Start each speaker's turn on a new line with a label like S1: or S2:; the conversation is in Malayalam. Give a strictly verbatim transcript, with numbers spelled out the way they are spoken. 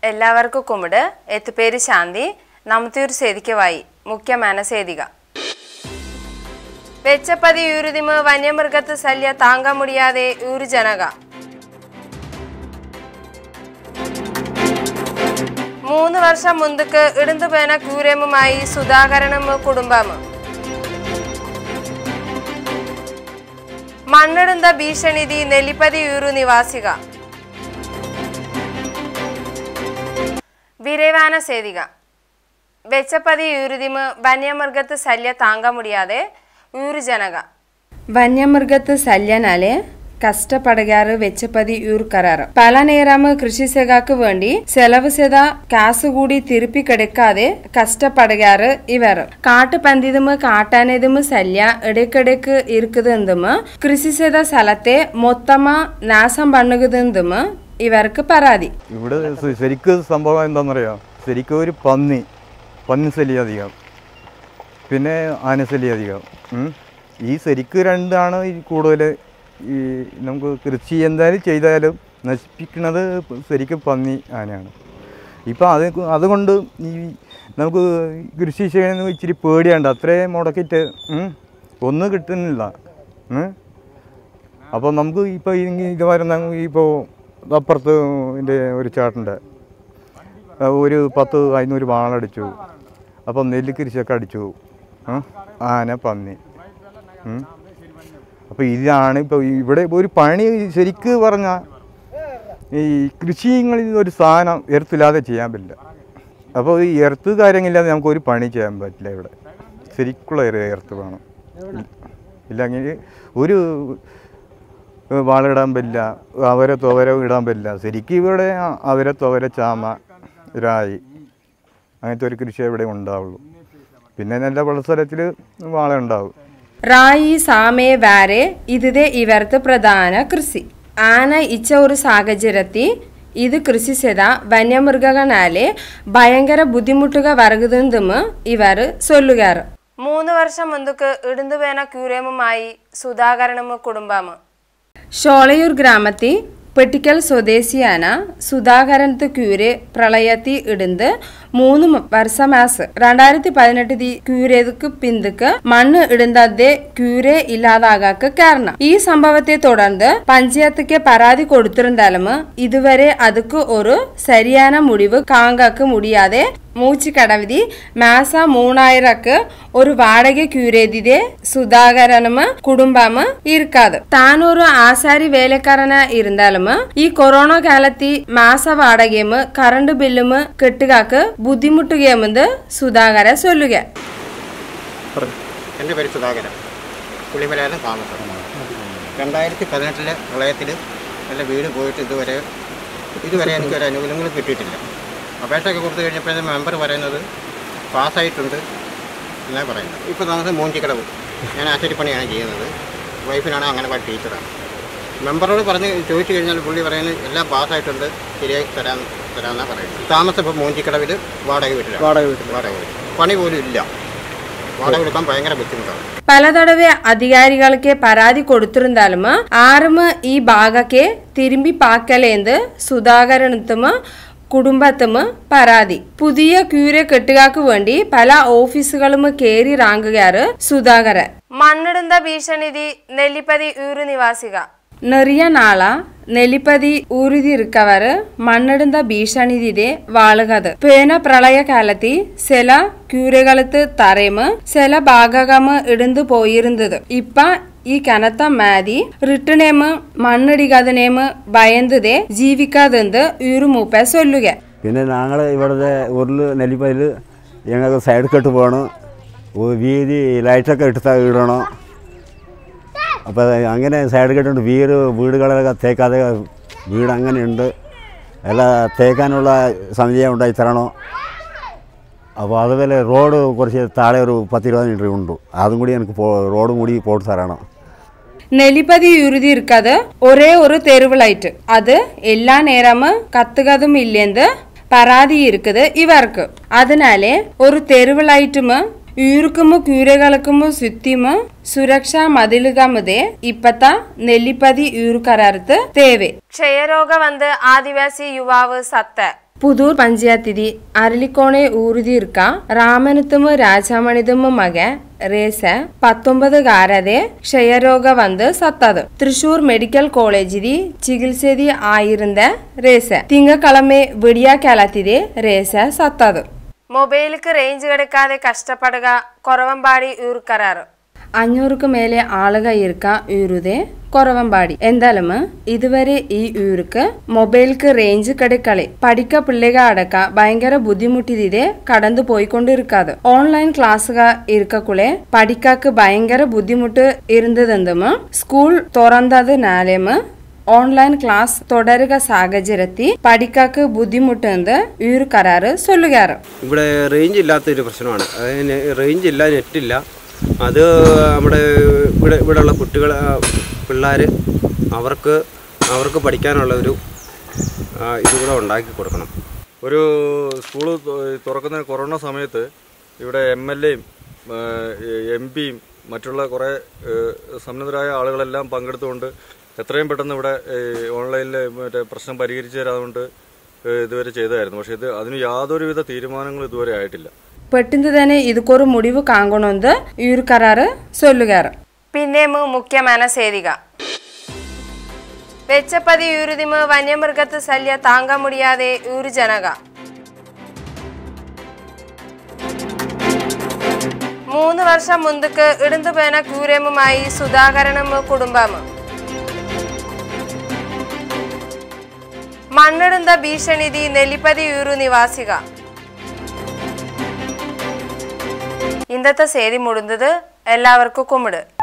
S1: എല്ലാവർക്കും കുമ്മിട് എത്തുപേര് ശാന്തി നമുത്തൂർ സേതിക്കവായി മുഖ്യமான സേതിക വെച്ചപ്പതി യൂരുതിമ വന്യമൃഗത്ത് ശല്യ താങ്ക മുടിയാതെ യൂരു ജനക മൂന്ന് വർഷം മുൻപ് ഇടന്തുപേന ക്യൂരമുമായി സുധാകരനും കുടുംബം മണ്ണിടുന്ന ഭീഷണിതി നെല്ലിപ്പതി യൂരു നിവാസിക വിരവാന സേതിക വെച്ചപ്പതി യൂരുതിമ വന്യമൃഗത്ത് ശല്യ താങ്ക മുടിയാതെ യൂരു ജനക വന്യമൃഗത്ത് ശല്യനാലെ കഷ്ടപ്പെടുകാറ് വെച്ചപ്പതി യൂർ കരാറ് പല നേരം കൃഷി സേകാക്ക് വേണ്ടി ചെലവ് ചെയ്ത കാസ് കൂടി തിരുപ്പി കിടക്കാതെ കഷ്ടപ്പെടുകാറ് ഇവർ കാട്ടുപന്തിതും കാട്ടാനതും ശല്യ ഇടയ്ക്കിടയ്ക്ക് ഇരിക്കുന്നതും കൃഷി ചെയ്ത സ്ഥലത്തെ മൊത്തമാ നാശം പണ്ണുന്നതും ഇവർക്ക് പരാതി
S2: ഇവിടെ ശരിക്കും സംഭവം എന്താണെന്നറിയാം ശരിക്കും ഒരു പന്നി പന്നി ശല്യം അധികം പിന്നെ ആനശല്യം അധികം ഈ ശരിക്കും രണ്ടാണ് ഈ കൂടുതൽ ഈ നമുക്ക് കൃഷി എന്തായാലും ചെയ്താലും നശിപ്പിക്കുന്നത് ശരിക്കും പന്നി ആനയാണ് ഇപ്പം അത് അതുകൊണ്ട് ഈ നമുക്ക് കൃഷി ചെയ്യുന്നത് ഇച്ചിരി പേടിയുണ്ട് അത്രയും മുടക്കിയിട്ട് ഒന്നും കിട്ടുന്നില്ല അപ്പോൾ നമുക്ക് ഇപ്പോൾ ഇത് വരുന്ന ഇപ്പോൾ അപ്പുറത്ത് എൻ്റെ ഒരു ചേട്ടൻ്റെ ഒരു പത്ത് അഞ്ഞൂറ് വാളടിച്ചു അപ്പം നെല്ല് കൃഷിയൊക്കെ അടിച്ചു ആന പന്നി അപ്പോൾ ഇതാണ് ഇപ്പോൾ ഇവിടെ ഒരു പണി ശരിക്ക് പറഞ്ഞാൽ ഈ കൃഷിങ്ങളിൽ ഒരു സാധനം എർത്തില്ലാതെ ചെയ്യാൻ പറ്റില്ല അപ്പോൾ ഈ എർത്ത് കാര്യങ്ങളില്ലാതെ നമുക്കൊരു പണി ചെയ്യാൻ പറ്റില്ല ഇവിടെ ശരിക്കുള്ള എർത്ത് വേണം ഇല്ലെങ്കിൽ ഒരു വാളിടാൻ പറ്റില്ല അവരെ തുവര ഇടാൻ പറ്റില്ല ശരിക്കും ഇവിടെ അവരെ തുവര ചാമ രായി അങ്ങനത്തെ ഒരു കൃഷി ഇവിടെ ഉണ്ടാവുള്ളൂ പിന്നെ നല്ല വെള്ളസ്ഥലത്തിൽ വാള ഉണ്ടാവും
S1: റായി സാമേ വാരെ ഇതേ ഇവർക്ക് പ്രധാന കൃഷി ആന ഇച്ച ഒരു സാഹചര്യത്തിൽ ഇത് കൃഷി ചെയ്ത വന്യമൃഗങ്ങളാലെ ഭയങ്കര ബുദ്ധിമുട്ടുക വരുന്നതും ഇവർ ചൊല്ലുകാറ് മൂന്ന് വർഷം മുൻപ് ഇടുന്നുവേന ക്യൂരമുമായി സുധാകരനും കുടുംബം ഷോളയൂർ ഗ്രാമത്തിൽ പെട്ടിക്കൽ സ്വദേശിയാന സുധാകരനത്ത് ക്യൂരെ പ്രളയത്തി ഇടുന്ന് മൂന്ന് വർഷമാസ് രണ്ടായിരത്തി പതിനെട്ട് ക്യൂരേക്ക് പിന്തുക്ക് മണ്ണ് ഇടുന്നതേ ക്യൂരെ ഇല്ലാതാകാക്ക് കാരണം ഈ സംഭവത്തെ തുടർന്ന് പഞ്ചായത്തുക്ക് പരാതി കൊടുത്തിരുന്നാലും ഇതുവരെ അതുക്ക് ഒരു ശരിയാന മുടിവ് കാങ്കാക്ക് മുടിയാതെ മൂച്ചിക്കടവിധി മാസ മൂന്നായിരക്ക് ഒരു വാടക ക്യൂരേതിരെ സുധാകരനും കുടുംബം ഇരിക്കാതെ താൻ ഒരു ആശാരി വേലക്കാരന ഇരുന്നാലും ഈ കൊറോണ കാലത്തി മാസ വാടകയും കറണ്ട് ബില്ലും കെട്ടുകാക്ക് ബുദ്ധിമുട്ടുകയെന്ന് സുധാകര ചൊല്ലുക
S3: എൻ്റെ പേര് സുധാകരൻ പുളിമലയിലും താമസം രണ്ടായിരത്തി പതിനെട്ടിലെ പ്രളയത്തിൽ എൻ്റെ വീട് പോയിട്ട് ഇതുവരെ ഇതുവരെ എനിക്കൊരു ആനുകൂല്യങ്ങൾ കിട്ടിയിട്ടില്ല അപേക്ഷയൊക്കെ കൊടുത്തു കഴിഞ്ഞപ്പോൾ മെമ്പർ പറയുന്നത് പാസ്സായിട്ടുണ്ട് എന്നാണ് പറയുന്നത് ഇപ്പോൾ താമസം മൂഞ്ചിക്കടവ് ഞാൻ ആശാരിപ്പണിയാണ് ചെയ്യുന്നത് വൈഫിനാണ് അങ്ങനെ ടീച്ചറാണ് മെമ്പറോട് പറഞ്ഞ് ചോദിച്ചു കഴിഞ്ഞാൽ പുള്ളി പറയുന്നത് എല്ലാം പാസ്സായിട്ടുണ്ട് ശരിയായി തരാൻ തരാമെന്നാണ് പറയുന്നത് താമസം ഇപ്പോൾ മൂഞ്ചിക്കടവിൽ വാടക വീട്ടിൽ വാടക വീട്ടിൽ വാടക വീട്ടിൽ പണി പോലും ഇല്ല വാടക കൊടുക്കാൻ ഭയങ്കര ബുദ്ധിമുട്ടാണ്
S1: പലതടവെ അധികാരികൾക്ക് പരാതി കൊടുത്തിരുന്നാലും ആരും ഈ ഭാഗಕ್ಕೆ തിരുമ്പി പാക്കലേന്ത് സുധാകരനത്തും കുടുംബത്തും പരാതി പുതിയ ക്യൂരെ കെട്ടുകാക്ക് വേണ്ടി പല ഓഫീസുകളും കേറി റാങ്കുകാറ് സുധാകരൻ മണ്ണിടുന്ന ഭീഷണിതി നെല്ലിപ്പതി ഊരു നിവാസിക നെറിയ നാള നെല്ലിപ്പതി ഊരുതി ഇരിക്കവർ മണ്ണിടുന്ന ഭീഷണിതിരെ വാളുകത് പേന പ്രളയ കാലത്തി ചില ക്യൂരകളത്ത് തറയും ചില ഭാഗകം ഇടന്നു പോയിരുന്നത് ഇപ്പ ഈ കനത്ത മാതി റിട്ടണേമ് മണ്ണിടിക്കാതിനേമ് ഭയന്തതേ ജീവിക്കാതെന്ത് യൂരു മൂപ്പ ചൊല്ലുക
S4: പിന്നെ ഞങ്ങൾ ഇവിടുത്തെ ഊരിൽ നെല്ലിപ്പതിൽ ഞങ്ങൾക്ക് സൈഡ് കെട്ട് പോകണം വീതി ലൈറ്റൊക്കെ എടുത്ത് ഇടണം അപ്പോൾ അങ്ങനെ സൈഡ് കെട്ടുണ്ട് വീട് വീടുകളൊക്കെ തേക്കാതെ വീട് അങ്ങനെയുണ്ട് എല്ലാം തേക്കാനുള്ള സംവിധാനം ഉണ്ടായി തരണം അപ്പോൾ അതുപോലെ റോഡ് കുറച്ച് താഴെ ഒരു പത്തിരുപത് മീറ്റർ ഉണ്ട് അതും കൂടി എനിക്ക് റോഡും കൂടി പോട്ട് തരണം
S1: നെല്ലിപ്പതി യൂരുതി ഇരിക്കാതെ ഒരേ ഒരു തെരുവ് ലൈറ്റ് അത് എല്ലാ നേരമും കത്തുകതും ഇല്ലെന്ന് പരാതി ഇരിക്കുന്നത് ഇവർക്ക് അതിനാലെ ഒരു തെരുവ് ലൈറ്റും യൂർക്കും ക്യൂരകൾക്കും ചുറ്റിയും സുരക്ഷാ മതിലുകമുതേ ഇപ്പത്ത നെല്ലിപ്പതി യൂർക്കരത്ത് തേവെ ക്ഷയരോഗ വന്ന് ആദിവാസി യുവാവ് സത്ത് ಪುದೂರ್ ಪಂಚಾಯತಿದಿ ಅರಳಿಕೋಣೆ ಊರಿದಿರ್ಕ ರಾಮನತಮ ರಾಜಮಣಿದಮ್ಮ ಮಗ ರೇಸ പത്തൊമ്പതുകാരതെ ക്ഷയരോഗ വന്ന് സത്തത്. തൃശൂർ മെഡിക്കൽ കോളേജിതി ചികിത്സതി ആയിരുന്ന റേസ തിങ്കക്കിളമെ വിടിയാക്കാലത്തിದೆ റേസ സത്തത്. മൊബൈലിക്ക് റേഞ്ച് കിടക്കാതെ കഷ്ടപ്പെടുക കുറവമ്പാടി ഊർക്കരാറ്. അഞ്ഞൂറുക്ക് മേലെ ആളുക ഇരിക്ക ഊരുതെ കുറവമ്പാടി. എന്തായാലും ഇതുവരെ ഈ ഊർക്ക് മൊബൈലിക്ക് റേഞ്ച് കിടക്കളെ പഠിക്ക പിള്ളേക അടക്ക ഭയങ്കര ബുദ്ധിമുട്ടിതിരെ കടന്നു പോയിക്കൊണ്ടിരിക്കാതെ ഓൺലൈൻ ക്ലാസ്സുക ഇരിക്കക്കുളെ പഠിക്കാക്ക് ഭയങ്കര ബുദ്ധിമുട്ട് ഇരുന്നതെന്നും സ്കൂൾ തുറന്നതിനാലും ഓൺലൈൻ ക്ലാസ് തുടരുക സാഹചര്യത്തിൽ പഠിക്കാക്ക് ബുദ്ധിമുട്ടെന്ന് ഊർക്കരാറ് ചൊല്ലുകാറ്.
S5: ഇവിടെ റേഞ്ച് ഇല്ലാത്തൊരു പ്രശ്നമാണ്. റേഞ്ച് ഇല്ല, നെറ്റില്ല. അത് നമ്മുടെ ഇവിടെ ഇവിടെയുള്ള കുട്ടികൾ പിള്ളേർ അവർക്ക് അവർക്ക് പഠിക്കാനുള്ള ഒരു ഇതുകൂടെ ഉണ്ടാക്കി കൊടുക്കണം.
S2: ഒരു സ്കൂൾ തുറക്കുന്ന കൊറോണ സമയത്ത് ഇവിടെ എം എൽ എയും എം പിയും മറ്റുള്ള കുറേ സന്നദ്ധരായ ആളുകളെല്ലാം പങ്കെടുത്തുകൊണ്ട് എത്രയും പെട്ടെന്ന് ഇവിടെ ഓൺലൈനിൽ മറ്റേ പ്രശ്നം പരിഹരിച്ചു തരാതുകൊണ്ട് ഇതുവരെ ചെയ്തായിരുന്നു. പക്ഷേ ഇത് അതിന് യാതൊരുവിധ തീരുമാനങ്ങളും ഇതുവരെ ആയിട്ടില്ല.
S1: പെട്ടെന്ന് തന്നെ ഇതൊരു മുടിവ് കാങ്ങണമെന്ന് ഊർക്കരാറ് ചൊല്ലുകാറ്. പിന്നെ മുഖ്യമായ സേതിക വെച്ചപ്പതി ഊരുതിമ വന്യമൃഗത്ത് ശല്യ താങ്ക മുടിയാതെ ഊരു ജനക. മൂന്ന് വർഷം മുന്തുക്ക് ഇടന്തുപേന ക്യൂരമുമായി സുധാകരനും കുടുംബം. മണ്ണിടുന്ന ഭീഷണിതി നെല്ലിപ്പതി ഊരു നിവാസിക. ഇന്നത്തെ സേതി മുടുന്നത് എല്ലാവർക്കും കുമ്മിട്.